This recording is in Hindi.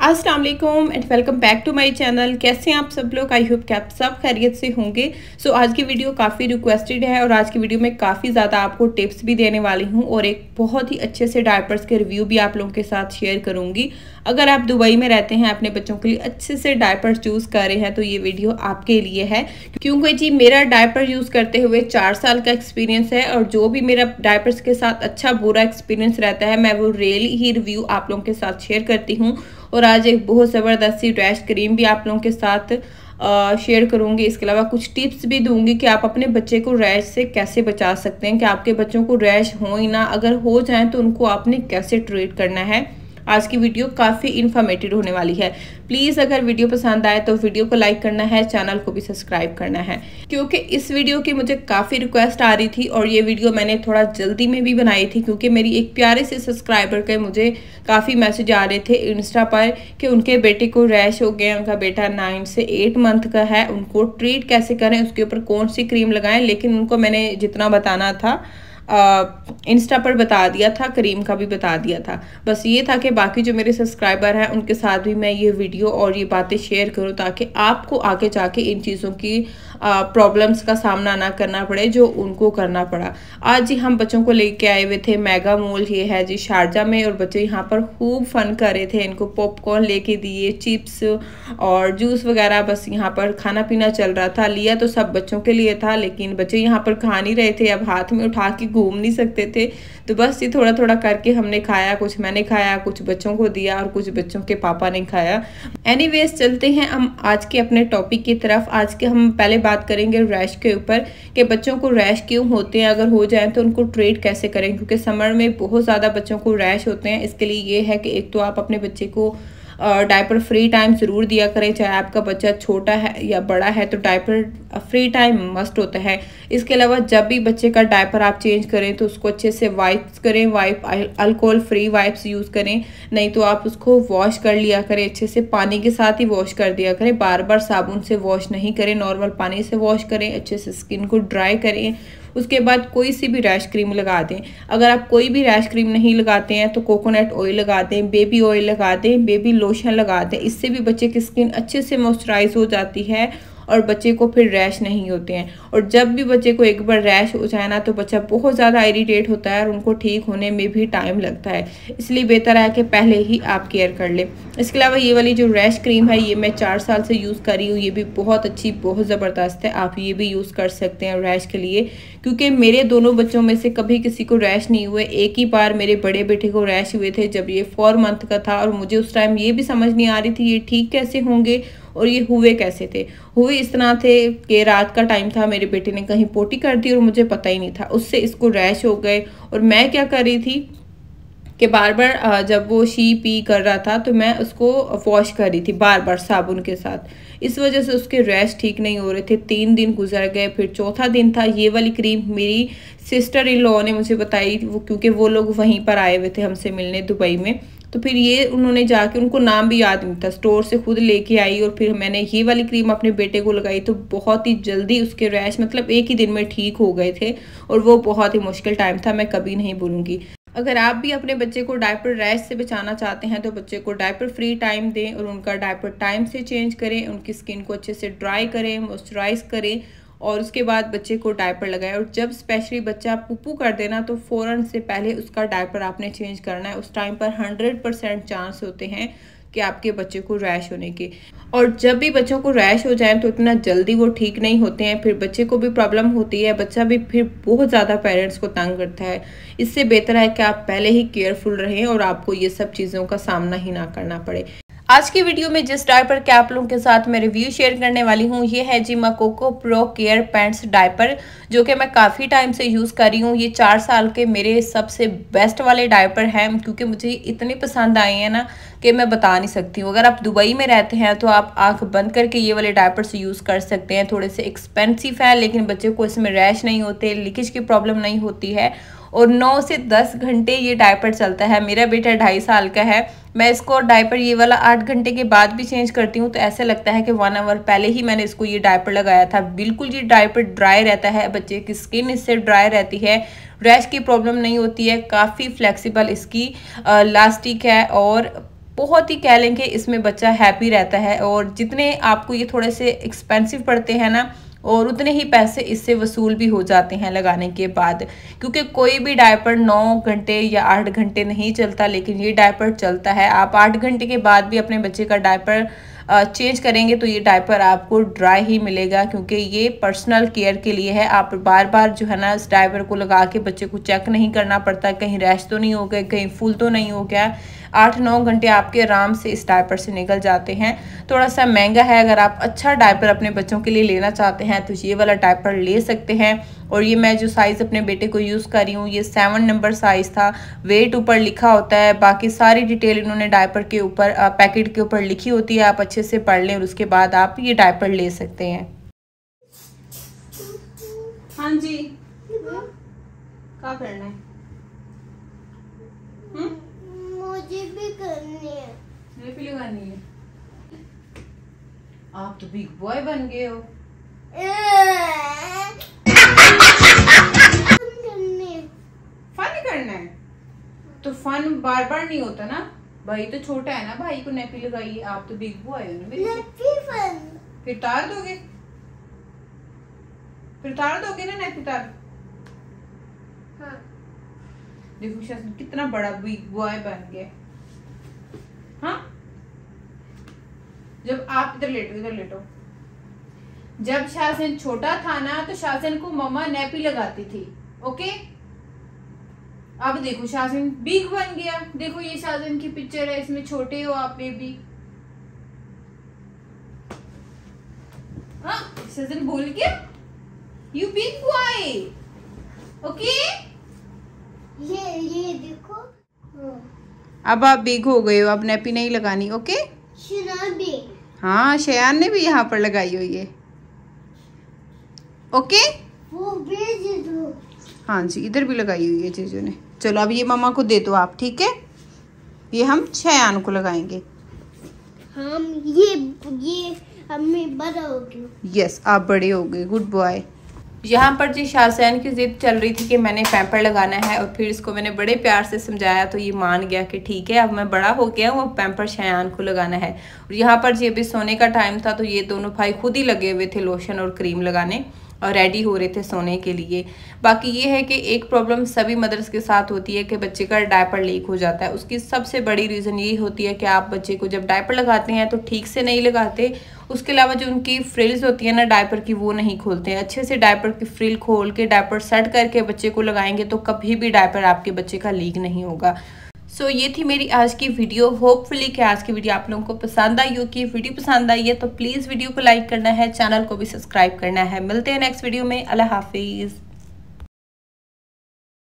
अस्सलाम वालेकुम and welcome back to my channel. कैसे हैं आप सब लोग? आई होप कि आप सब खैरियत से होंगे। सो आज की वीडियो काफ़ी रिक्वेस्टेड है और आज की वीडियो में काफ़ी ज़्यादा आपको टिप्स भी देने वाली हूं और एक बहुत ही अच्छे से डायपर्स के रिव्यू भी आप लोगों के साथ शेयर करूंगी। अगर आप दुबई में रहते हैं, अपने बच्चों के लिए अच्छे से डायपर्स चूज़ कर रहे हैं तो ये वीडियो आपके लिए है, क्योंकि जी मेरा डायपर यूज़ करते हुए 4 साल का एक्सपीरियंस है और जो भी मेरा डायपर्स के साथ अच्छा बुरा एक्सपीरियंस रहता है मैं वो रियली ही रिव्यू आप लोगों के साथ शेयर करती हूँ। और आज एक बहुत ज़बरदस्त सी रैश क्रीम भी आप लोगों के साथ शेयर करूंगी। इसके अलावा कुछ टिप्स भी दूंगी कि आप अपने बच्चे को रैश से कैसे बचा सकते हैं, कि आपके बच्चों को रैश हो ही ना, अगर हो जाए तो उनको आपने कैसे ट्रीट करना है। आज की वीडियो काफ़ी इन्फॉर्मेटिव होने वाली है। प्लीज़ अगर वीडियो पसंद आए तो वीडियो को लाइक करना है, चैनल को भी सब्सक्राइब करना है, क्योंकि इस वीडियो की मुझे काफ़ी रिक्वेस्ट आ रही थी और ये वीडियो मैंने थोड़ा जल्दी में भी बनाई थी, क्योंकि मेरी एक प्यारे से सब्सक्राइबर के मुझे काफ़ी मैसेज आ रहे थे इंस्टा पर कि उनके बेटे को रैश हो गया, उनका बेटा 9 से 8 मंथ का है, उनको ट्रीट कैसे करें, उसके ऊपर कौन सी क्रीम लगाएं। लेकिन उनको मैंने जितना बताना था इंस्टा पर बता दिया था, क्रीम का भी बता दिया था। बस ये था कि बाकी जो मेरे सब्सक्राइबर हैं उनके साथ भी मैं ये वीडियो और ये बातें शेयर करूं ताकि आपको आगे जाके इन चीज़ों की प्रॉब्लम्स का सामना ना करना पड़े जो उनको करना पड़ा। आज जी हम बच्चों को लेके आए हुए थे मेगा मॉल, ये है जी शारजा में, और बच्चे यहाँ पर खूब फन कर रहे थे। इनको पॉपकॉर्न लेके दिए, चिप्स और जूस वगैरह, बस यहाँ पर खाना पीना चल रहा था। लिया तो सब बच्चों के लिए था, लेकिन बच्चे यहाँ पर खा नहीं रहे थे, अब हाथ में उठा के घूम नहीं सकते थे, तो बस ये थोड़ा थोड़ा करके हमने खाया। कुछ मैंने खाया, कुछ बच्चों को दिया और कुछ बच्चों के पापा ने खाया। एनीवेज चलते हैं हम आज के अपने टॉपिक की तरफ। आज के हम पहले बात करेंगे रैश के ऊपर, कि बच्चों को रैश क्यों होते हैं, अगर हो जाए तो उनको ट्रीट कैसे करें, क्योंकि समर में बहुत ज़्यादा बच्चों को रैश होते हैं। इसके लिए ये है कि एक तो आप अपने बच्चे को डायपर फ्री टाइम ज़रूर दिया करें, चाहे आपका बच्चा छोटा है या बड़ा है, तो डायपर फ्री टाइम मस्ट होता है। इसके अलावा जब भी बच्चे का डायपर आप चेंज करें तो उसको अच्छे से वाइप्स करें, अल्कोहल फ्री वाइप्स यूज़ करें, नहीं तो आप उसको वॉश कर लिया करें, अच्छे से पानी के साथ ही वॉश कर दिया करें, बार बार साबुन से वॉश नहीं करें, नॉर्मल पानी से वॉश करें, अच्छे से स्किन को ड्राई करें। उसके बाद कोई सी भी रैश क्रीम लगा दें। अगर आप कोई भी रैश क्रीम नहीं लगाते हैं तो कोकोनट ऑयल लगा दें, बेबी ऑयल लगा दें, बेबी लोशन लगा दें। इससे भी बच्चे की स्किन अच्छे से मॉइस्चराइज हो जाती है और बच्चे को फिर रैश नहीं होते हैं। और जब भी बच्चे को एक बार रैश हो जाए ना तो बच्चा बहुत ज़्यादा इरिटेट होता है और उनको ठीक होने में भी टाइम लगता है, इसलिए बेहतर है कि पहले ही आप केयर कर लें। इसके अलावा ये वाली जो रैश क्रीम है ये मैं 4 साल से यूज़ कर रही हूँ, ये भी बहुत अच्छी, बहुत ज़बरदस्त है। आप ये भी यूज़ कर सकते हैं रैश के लिए, क्योंकि मेरे दोनों बच्चों में से कभी किसी को रैश नहीं हुए। एक ही बार मेरे बड़े बेटे को रैश हुए थे जब ये 4 मंथ का था, और मुझे उस टाइम ये भी समझ नहीं आ रही थी ये ठीक कैसे होंगे और ये हुए कैसे थे। हुए इस तरह थे कि रात का टाइम था, मेरे बेटे ने कहीं पोटी कर दी और मुझे पता ही नहीं था, उससे इसको रैश हो गए। और मैं क्या कर रही थी कि बार बार जब वो शी पी कर रहा था तो मैं उसको वॉश कर रही थी बार बार साबुन के साथ, इस वजह से उसके रैश ठीक नहीं हो रहे थे। 3 दिन गुजर गए, फिर चौथा दिन था। ये वाली क्रीम मेरी सिस्टर इन लॉ ने मुझे बताई, वो क्योंकि वो लोग वहीं पर आए हुए थे हमसे मिलने दुबई में, तो फिर ये उन्होंने जाके, उनको नाम भी याद नहीं था, स्टोर से खुद लेके आई और फिर मैंने ये वाली क्रीम अपने बेटे को लगाई तो बहुत ही जल्दी उसके रैश मतलब एक ही दिन में ठीक हो गए थे। और वो बहुत ही मुश्किल टाइम था, मैं कभी नहीं भूलूंगी। अगर आप भी अपने बच्चे को डायपर रैश से बचाना चाहते हैं तो बच्चे को डायपर फ्री टाइम दें और उनका डायपर टाइम से चेंज करें, उनकी स्किन को अच्छे से ड्राई करें, मॉइस्चराइज करें और उसके बाद बच्चे को डायपर लगाएं। और जब स्पेशली बच्चा पुप्पू कर देना तो फ़ौरन से पहले उसका डायपर आपने चेंज करना है। उस टाइम पर 100% चांस होते हैं कि आपके बच्चे को रैश होने के। और जब भी बच्चों को रैश हो जाए तो इतना जल्दी वो ठीक नहीं होते हैं, फिर बच्चे को भी प्रॉब्लम होती है, बच्चा भी फिर बहुत ज़्यादा पेरेंट्स को तंग करता है। इससे बेहतर है कि आप पहले ही केयरफुल रहें और आपको ये सब चीज़ों का सामना ही ना करना पड़े। आज की वीडियो में जिस डायपर के आप लोगों के साथ मैं रिव्यू शेयर करने वाली हूँ ये है जी माकोको प्रो केयर पैंट्स डायपर, जो कि मैं काफ़ी टाइम से यूज़ कर रही हूँ। ये 4 साल के मेरे सबसे बेस्ट वाले डायपर हैं, क्योंकि मुझे इतने पसंद आए हैं ना कि मैं बता नहीं सकती हूँ। अगर आप दुबई में रहते हैं तो आप आंख बंद करके ये वाले डायपर्स यूज़ कर सकते हैं। थोड़े से एक्सपेंसिव है लेकिन बच्चे को इसमें रैश नहीं होते, लीकेज की प्रॉब्लम नहीं होती है और 9 से 10 घंटे ये डायपर चलता है। मेरा बेटा 2.5 साल का है, मैं इसको डायपर ये वाला 8 घंटे के बाद भी चेंज करती हूँ, तो ऐसे लगता है कि 1 आवर पहले ही मैंने इसको ये डायपर लगाया था। बिल्कुल ये डायपर ड्राई रहता है, बच्चे की स्किन इससे ड्राई रहती है, रैश की प्रॉब्लम नहीं होती है, काफ़ी फ्लेक्सिबल इसकी लास्टिक है और बहुत ही कह लें कि इसमें बच्चा हैप्पी रहता है। और जितने आपको ये थोड़े से एक्सपेंसिव पड़ते हैं ना, और उतने ही पैसे इससे वसूल भी हो जाते हैं लगाने के बाद, क्योंकि कोई भी डायपर 9 घंटे या 8 घंटे नहीं चलता, लेकिन ये डायपर चलता है। आप 8 घंटे के बाद भी अपने बच्चे का डायपर चेंज करेंगे तो ये डायपर आपको ड्राई ही मिलेगा, क्योंकि ये पर्सनल केयर के लिए है। आप बार बार जो है ना इस डायपर को लगा के बच्चे को चेक नहीं करना पड़ता, कहीं रैश तो नहीं हो गए, कहीं फुल तो नहीं हो गया। 8-9 घंटे आपके आराम से इस डायपर से निकल जाते हैं। थोड़ा सा महंगा है, अगर आप अच्छा डायपर अपने बच्चों के लिए लेना चाहते हैं तो ये वाला डायपर ले सकते हैं। और ये मैं जो साइज़ अपने बेटे को यूज़ कर रही हूँ ये 7 नंबर साइज़ था। वेट ऊपर लिखा होता है, बाकी सारी डिटेल इन्होंने डायपर के ऊपर पैकेट के ऊपर लिखी होती है। आप अच्छे से पढ़ लें और उसके बाद आप ये डायपर ले सकते हैं। हाँ जी, क्या करना है? मुझे भी करनी है। मुझे भी लगानी है। आप तो बिग बॉय बन गए हो। फन करना है तो फन बार बार नहीं होता ना, भाई तो छोटा है ना, भाई को नैपी लगाइए। आप तो बिग बॉय हो ना। फन फिर तार दोगे, फिर तार दोगे ना नैपी तार। हाँ। देखो शासन कितना बड़ा बिग बॉय बन गया। हाँ, जब आप इधर लेटो, इधर लेटो। जब शासन छोटा था ना तो शासन को मम्मा नैपी लगाती थी। ओके, अब देखो शासन बिग बन गया। देखो ये शासन की पिक्चर है, इसमें छोटे हो आप बेबी। हाँ, शासन बोल गया यू बिग बॉय। ओके, ये देखो। अब आप बिग हो गए हो, अब नैपी नहीं लगानी। ओके, भी। हाँ शयान ने भी यहाँ पर लगाई हुई है। ओके, वो भेज दो। हाँ जी, इधर भी लगाई हुई है जीजू ने। चलो अब ये मम्मा को दे दो आप, ठीक है? ये हम शयान को लगाएंगे। हम ये अब मैं बड़ा हो गई। यस, आप बड़े हो गए, गुड बॉय। यहाँ पर जी शासन की जिद चल रही थी कि मैंने पैम्पर लगाना है, और फिर इसको मैंने बड़े प्यार से समझाया तो ये मान गया कि ठीक है अब मैं बड़ा हो गया हूँ, अब पैम्पर शयान को लगाना है। और यहाँ पर जी अभी सोने का टाइम था तो ये दोनों भाई खुद ही लगे हुए थे लोशन और क्रीम लगाने और रेडी हो रहे थे सोने के लिए। बाकी ये है कि एक प्रॉब्लम सभी मदर्स के साथ होती है कि बच्चे का डायपर लीक हो जाता है। उसकी सबसे बड़ी रीज़न ये होती है कि आप बच्चे को जब डायपर लगाते हैं तो ठीक से नहीं लगाते। उसके अलावा जो उनकी फ्रिल्स होती है ना डायपर की, वो नहीं खोलते हैं अच्छे से। डायपर की फ्रिल खोल के डायपर सेट करके बच्चे को लगाएंगे तो कभी भी डायपर आपके बच्चे का लीक नहीं होगा। सो ये थी मेरी आज की वीडियो। होपफुली कि आज की वीडियो आप लोगों को पसंद आई होगी। वीडियो पसंद आई है तो प्लीज़ वीडियो को लाइक करना है, चैनल को भी सब्सक्राइब करना है। मिलते हैं नेक्स्ट वीडियो में। अल्लाह हाफिज़।